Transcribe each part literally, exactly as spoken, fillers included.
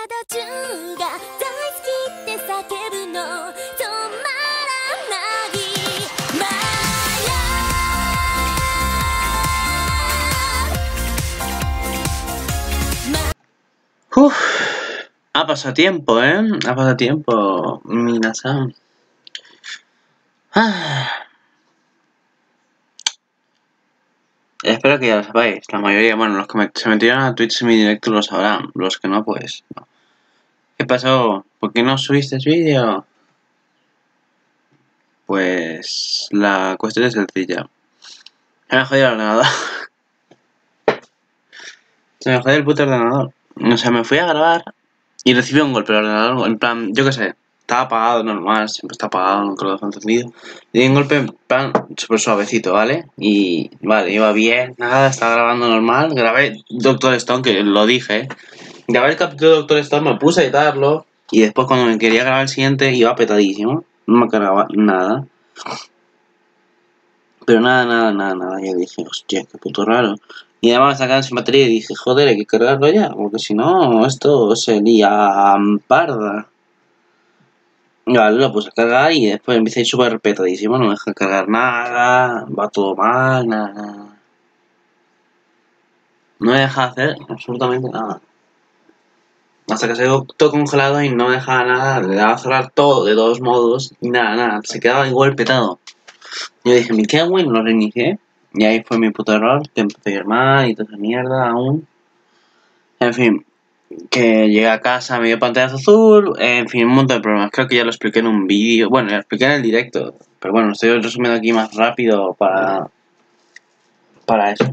Uf, ha pasado tiempo, ¿eh? Ha pasado tiempo, Minasan. Ah. Espero que ya lo sepáis. La mayoría, bueno, los que me, se metieron a Twitch semi-directo lo sabrán. Los que no, pues no. ¿Qué pasó? ¿Por qué no subiste el vídeo? Pues la cuestión es sencilla. Se me ha jodido el ordenador. Se me jodió el puto ordenador. O sea, me fui a grabar y recibí un golpe del ordenador. En plan, yo qué sé, estaba apagado normal, siempre está apagado, nunca lo he encendido. Y di un golpe en plan súper suavecito, ¿vale? Y vale, iba bien, nada, estaba grabando normal. Grabé Doctor Stone, que lo dije. Grabé el capítulo de Doctor Stone, me puse a editarlo. Y después cuando me quería grabar el siguiente iba petadísimo. No me cargaba nada. Pero nada, nada, nada, nada. Yo dije, hostia, qué puto raro. Y además me sacaban sin batería y dije, joder, hay que cargarlo ya, porque si no, esto se lía parda. Y vale, lo puse a cargar y después empecé súper petadísimo, no me deja cargar nada, va todo mal, nada. No me deja hacer absolutamente nada. Hasta que se quedó todo congelado y no me dejaba nada, le daba a cerrar todo de todos modos y nada, nada, se quedaba igual petado. Yo dije, me queda bueno, lo reinicié. Y ahí fue mi puto error, que empecé a ir mal y toda esa mierda aún. En fin, que llegué a casa, me dio pantallazo azul, en fin, un montón de problemas. Creo que ya lo expliqué en un vídeo, bueno, lo expliqué en el directo, pero bueno, estoy resumiendo aquí más rápido para, para eso.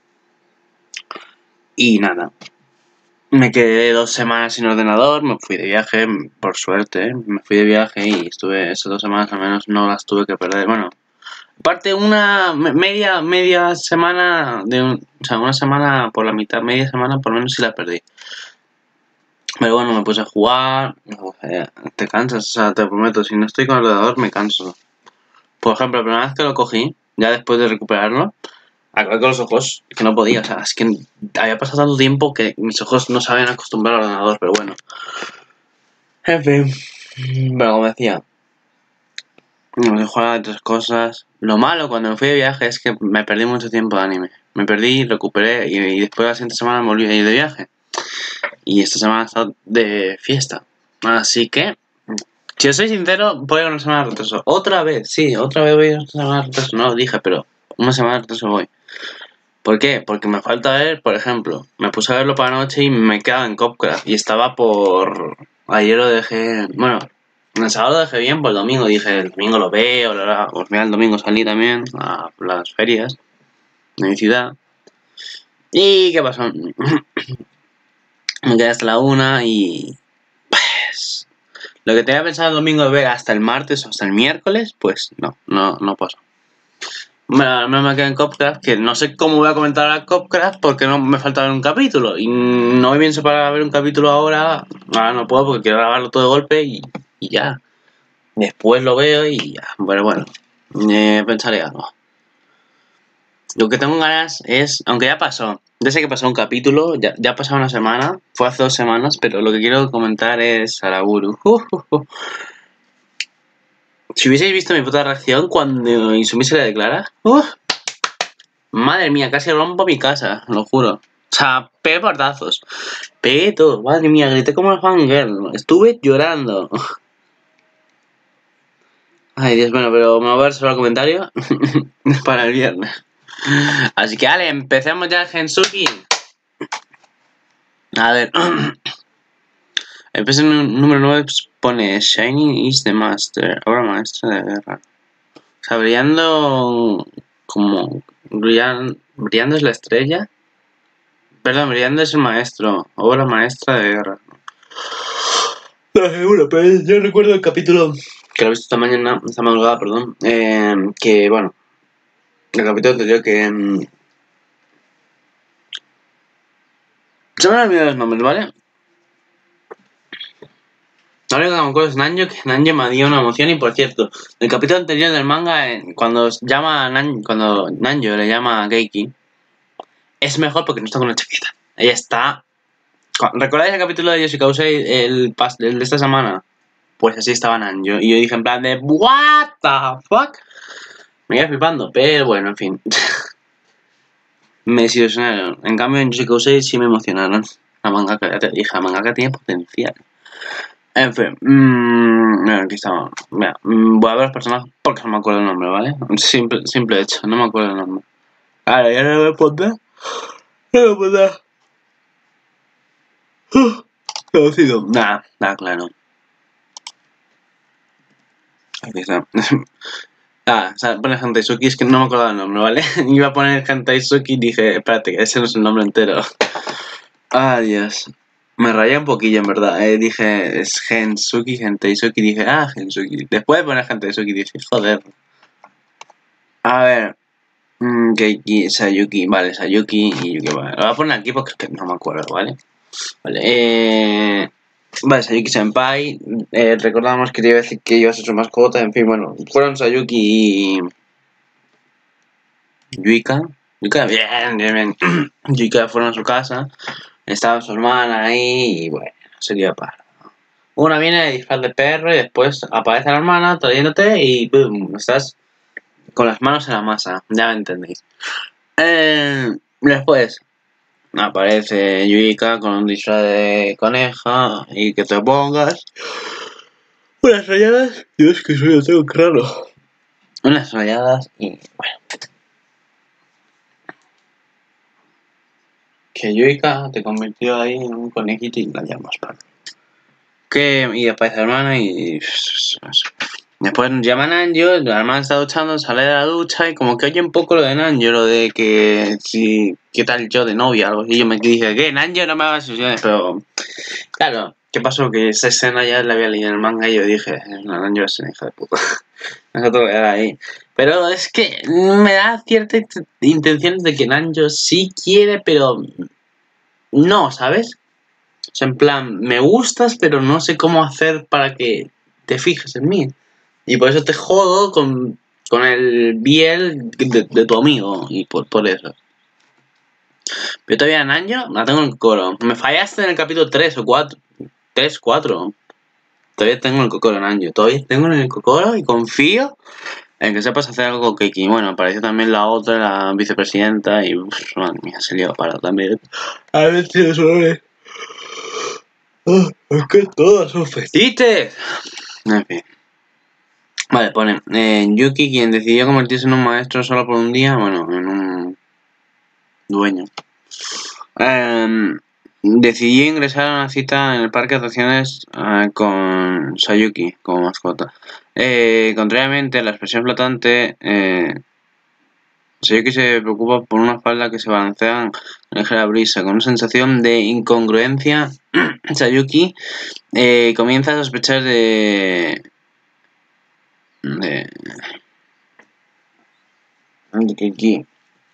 Y nada, me quedé dos semanas sin ordenador, me fui de viaje, por suerte, me fui de viaje y estuve esas dos semanas al menos no las tuve que perder, bueno. Aparte una media media semana de un, o sea, una semana por la mitad, media semana por lo menos sí la perdí. Pero bueno, me puse a jugar, te cansas, o sea, te prometo, si no estoy con el ordenador me canso. Por ejemplo, la primera vez que lo cogí, ya después de recuperarlo, acabé con los ojos, que no podía, o sea, es que había pasado tanto tiempo que mis ojos no se habían acostumbrado al ordenador, pero bueno. En fin, pero como decía, me jugaba de tres cosas. Lo malo cuando me fui de viaje es que me perdí mucho tiempo de anime. Me perdí, recuperé y, y después la siguiente semana me volví a ir de viaje. Y esta semana he estado de fiesta. Así que, si os soy sincero, voy a una semana de retraso. Otra vez, sí, otra vez voy a una semana de retraso. No lo dije, pero una semana de retraso voy. ¿Por qué? Porque me falta ver, por ejemplo, me puse a verlo para la noche y me quedaba en Copcraft. Y estaba por... Ayer lo dejé... Bueno, el sábado lo dejé bien, por el domingo dije, el domingo lo veo, la, pues mira, el domingo salí también a las ferias de mi ciudad. ¿Y qué pasó? Me quedé hasta la una y... Pues... Lo que tenía pensado el domingo de ver hasta el martes o hasta el miércoles, pues no, no, no pasó. Bueno, no me quedé en Copcraft, que no sé cómo voy a comentar a Copcraft porque no me falta ver un capítulo. Y no me pienso para ver un capítulo ahora, ahora no puedo porque quiero grabarlo todo de golpe y, y ya. Después lo veo y ya, pero bueno, eh, pensaré algo. Lo que tengo ganas es, aunque ya pasó, ya sé que pasó un capítulo, ya, ya ha pasado una semana, fue hace dos semanas, pero lo que quiero comentar es Araburu. Uh, uh, uh. Si hubieseis visto mi puta reacción cuando Izumi se le declara, uh, madre mía, casi rompo mi casa, lo juro. O sea, pegué portazos, pegué todo, madre mía, grité como el fangirl, estuve llorando. Ay, Dios, bueno, pero me voy a reservar el comentario para el viernes. Así que, vale, empecemos ya el Gensuki. A ver. El peso número nueve pone Shining is the master, obra maestra de guerra. O sea, brillando como... Brillando, brillando es la estrella. Perdón, brillando es el maestro, obra maestra de guerra. No seguro, pero yo recuerdo el capítulo que lo he visto esta mañana, esta madrugada, perdón. Eh, que, bueno, el capítulo anterior que... Um, se me han olvidado los nombres, ¿vale? Ahora que me acuerdo es Nanjo, que Nanjo me dio una emoción y por cierto, el capítulo anterior del manga, cuando llama a Nanjo, cuando Nanjo le llama a Geiki, es mejor porque no está con una chaqueta. Ella está ¿Recordáis el capítulo de Yoshika Usei, el, el de esta semana? Pues así estaba Nanjo. Y yo dije en plan de what the fuck. Me iba flipando, pero bueno, en fin. Me desilusionaron. En cambio en Yoshika Usei sí me emocionaron. La mangaka, ya te dije, la mangaka tiene potencial. En fin, mmm, aquí estamos. Mira, mmm, voy a ver los personajes porque no me acuerdo el nombre, ¿vale? Simple, simple hecho, no me acuerdo el nombre. Ahora, ya no me pondré. No me pondré. Traducido. Nada, nada, claro. Aquí está. Ah, o sea, pone Hantaizuki, es que no me acordaba el nombre, ¿vale? Iba a poner Hantaizuki y dije, espérate, que ese no es el nombre entero. Ah, Dios. Me rayé un poquillo, en verdad. Eh, dije, es Gensuki, Hantaizuki, dije, ah, Gensuki. Después de poner Hantaizuki dije, joder. A ver. Mmm, Keiki, Sayuki, vale, Sayuki y Yuki, vale. Lo voy a poner aquí porque es que no me acuerdo, ¿vale? Vale, eh... Vale, Sayuki Senpai, eh, recordamos que te iba a decir que iba a ser su mascota, en fin, bueno, fueron Sayuki y Yuika, Yuika, bien, bien, bien, Yuika fueron a su casa, estaba su hermana ahí y bueno, sería para. Una viene de disfraz de perro y después aparece la hermana trayéndote y boom, estás con las manos en la masa, ya me entendéis. Eh, después aparece Yuika con un disfraz de coneja y que te pongas unas rayadas. Dios, que sueño tengo claro. Unas rayadas y bueno. Que Yuika te convirtió ahí en un conejito y la llamas para. Que y aparece la hermana y. Después llaman a Nanjo, la hermana está duchando, sale de la ducha y como que oye un poco lo de Nanjo, lo de que si, ¿qué tal yo de novia? Algo así. Y yo me dije, ¿qué? Nanjo no me hagas ilusiones, pero claro, ¿qué pasó? Que esa escena ya la había leído en el manga y yo dije, no, Nanjo es una hija de puta. Eso te voy a dar ahí. Pero es que me da cierta intención de que Nanjo sí quiere, pero no, ¿sabes? O sea, en plan, me gustas, pero no sé cómo hacer para que te fijes en mí. Y por eso te jodo con, con el biel de, de tu amigo. Y por, por eso. Yo todavía en año la tengo en el coro. Me fallaste en el capítulo tres o cuatro. tres, cuatro. Todavía tengo el Kokoro en Anjo. Todavía tengo en el Kokoro y confío en que sepas hacer algo con Keiki. Bueno, apareció también la otra, la vicepresidenta. Y uff, madre mía, se lió para también. A ver si eso es. Oh, es que todas son fetiches. En fin. Vale, pone. Eh, Yuki, quien decidió convertirse en un maestro solo por un día. Bueno, en un dueño. Eh, decidió ingresar a una cita en el parque de atracciones uh, con Sayuki como mascota. Eh, contrariamente a la expresión flotante, eh, Sayuki se preocupa por una falda que se balancea en la ligera brisa. Con una sensación de incongruencia, Sayuki eh, comienza a sospechar de... de... de que aquí...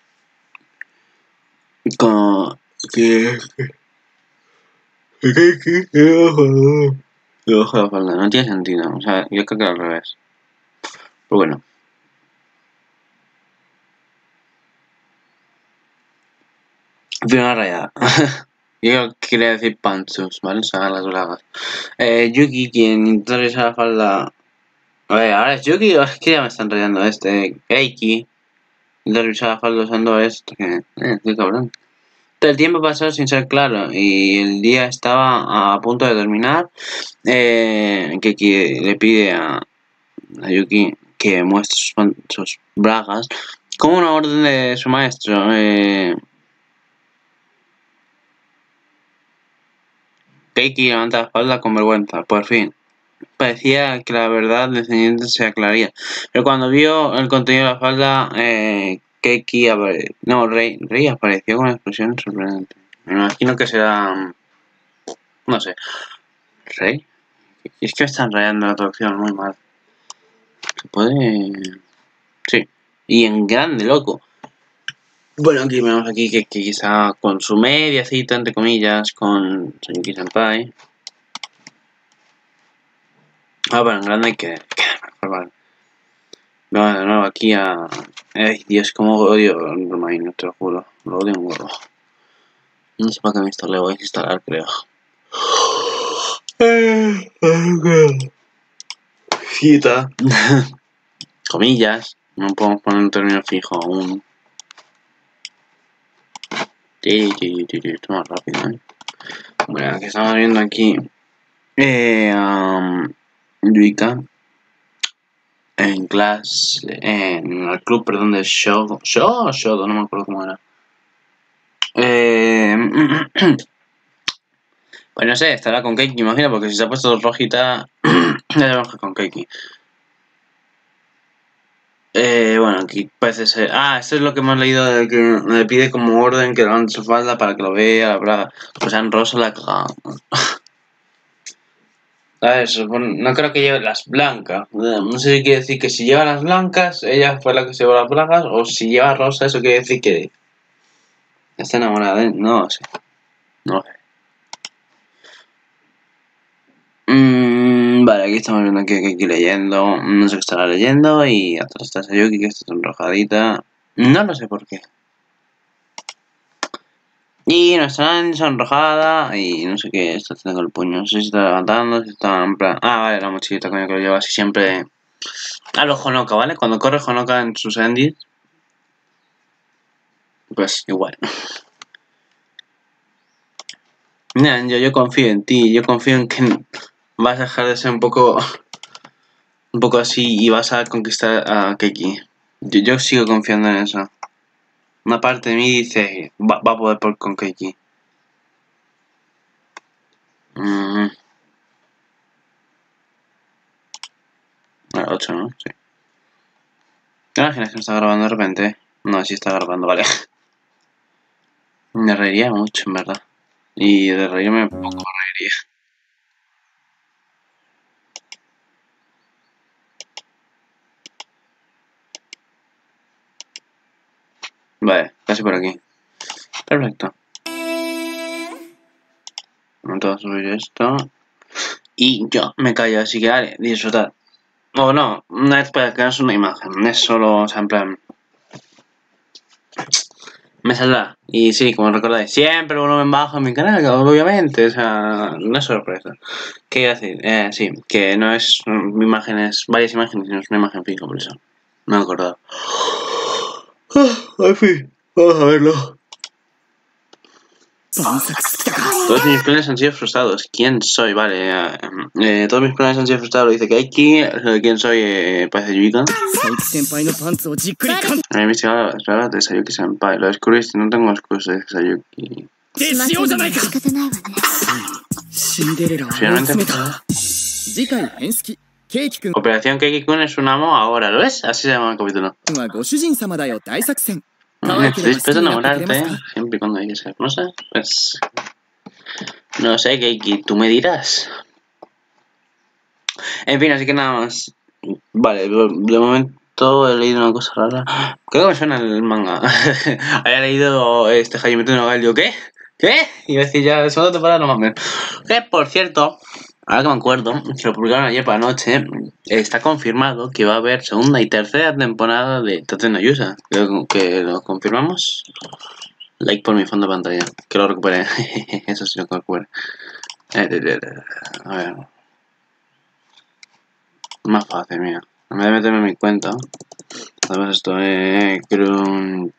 con... que... que... que... que... Debajo de la falda, no tiene sentido, o sea, yo creo que al revés. Pero bueno. Primera rayada. Yo quería decir panchos, ¿vale? O sea, las bragas. Eh, Yuki, quien intenta revisar la falda. A ver, ahora es Yuki o es que ya me están rayando este. Keiki. Intenta revisar la falda usando esto. Que, eh, qué cabrón. El tiempo pasó sin ser claro y el día estaba a punto de terminar. Eh, Keiki le pide a, a Yuki que muestre sus, sus bragas como una orden de su maestro. Eh, Keiki levanta la espalda con vergüenza. Por fin. Parecía que la verdad descendiente se aclararía. Pero cuando vio el contenido de la falda, eh, Keiki apare... No, Rey, Rey apareció con una expresión sorprendente. Me imagino que será... No sé. ¿Rey? Es que me están rayando la traducción muy mal. ¿Se puede...? Sí. Y en grande, loco. Bueno, aquí vemos aquí que, que quizá con su media cita, entre comillas, con Sayuki Senpai. Ah, bueno, en grande que... que mejor, vale. Vamos de nuevo aquí a... Ay, Dios, cómo odio el Romaino, te lo juro. Lo odio un huevo. No sé para qué me instalé, voy a instalar, creo. Cita. Comillas. No podemos poner un término fijo aún. Sí, sí, sí, sí, esto más rápido, ¿eh? Bueno, que estamos viendo aquí. Eh, um, Yuika. En clase. En el club, perdón, de Shodo. ¿Shodo o Shodo? No me acuerdo cómo era. Eh. Pues no sé, estará con Keiki, imagino, porque si se ha puesto rojita. Ya sabemos que con Keiki. Eh, bueno, aquí parece ser... Ah, esto es lo que hemos leído de que me pide como orden que levante su falda para que lo vea, la braga. O sea, en rosa la cagada. A ver, supone- no creo que lleve las blancas. No sé si quiere decir que si lleva las blancas, ella fue la que se llevó las bragas, o si lleva rosa, eso quiere decir que está enamorada de él. No lo sé. No lo sé. Mm, vale, aquí estamos viendo aquí, aquí, aquí leyendo. No sé qué estará leyendo. Y atrás está Sayuki, que está sonrojadita. No lo sé por qué. Y no está sonrojada y no sé qué está haciendo con el puño. No sé si está levantando, si está en plan... Ah, vale, la mochilita, coño, que lo lleva así siempre a lo Honoka, ¿vale? Cuando corre Honoka en sus endings, pues igual. Mira, yo, yo confío en ti, yo confío en que vas a dejar de ser un poco... Un poco así y vas a conquistar a Keiki. Yo, yo sigo confiando en eso. Una parte de mí dice, va, va a poder por con Keiki. Mm, ocho, ¿no? Sí. ¿Te imaginas que no está grabando de repente? No, sí está grabando, vale. Me reiría mucho, en verdad. Y de reírme poco me reiría. Vale, casi por aquí. Perfecto. Vamos a subir esto. Y yo me callo, así que vale, disfrutar. O no, no es para que no es una imagen, es solo, o sea, en plan... Me saldrá. Y sí, como recordáis, siempre volumen bajo en mi canal, obviamente, o sea, no es sorpresa. ¿Qué iba a decir? Eh, sí, que no es imágenes, varias imágenes, sino es una imagen fija, por eso. No me he acordado. En fin, vamos a verlo. Todos mis planes han sido frustrados. ¿Quién soy? Vale, eh, eh, todos mis planes han sido frustrados. Dice Keiki. ¿Quién soy? Eh, parece Yuika. He investigado las palabras de Sayuki Senpai. Lo descubriste, no tengo excusas de Sayuki. Finalmente. Operación Keiki-kun es un amo ahora, ¿lo ves? Así se llama el capítulo. Estoy dispuesto a enamorarte, siempre y cuando hay que ser hermosa. Pues... No sé, Keiki, tú me dirás. En fin, así que nada más. Vale, de momento he leído una cosa rara. Creo que me suena el manga. Había leído este Hajime no Ga, digo, ¿qué? ¿Qué? Y iba a decir ya, segunda temporada no mames. Que por cierto, ahora que me acuerdo, que lo publicaron ayer por la noche, está confirmado que va a haber segunda y tercera temporada de Tate no Yusa. Creo que lo confirmamos. Like por mi fondo de pantalla. Que lo recupere. Eso sí lo que recupere. A ver. Más fácil, mira. En vez de meterme en mi cuenta. Además esto es Crun...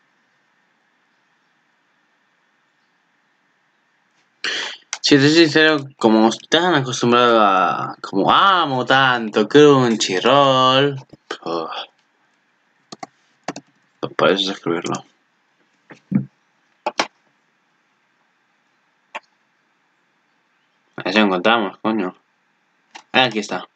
Si te soy sincero, como están acostumbrado a... Como amo tanto Crunchyroll... Pues, para eso es escribirlo. A ver si lo encontramos, coño. Aquí está.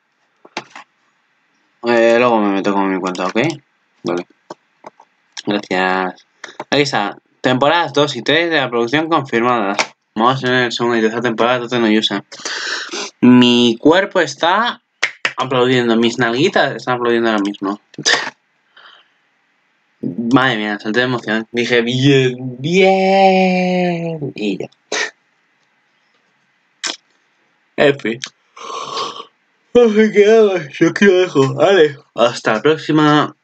Eh, luego me meto con mi cuenta, ¿ok? Vale. Gracias. Aquí está. Temporadas dos y tres de la producción confirmadas. Vamos a tener segunda y tercera temporada de Tate no Yusa. Mi cuerpo está aplaudiendo. Mis nalguitas están aplaudiendo ahora mismo. Madre mía, salté de emoción. Dije, bien, bien. Y ya. En fin. Así que nada, yo aquí lo dejo. Vale. Hasta la próxima.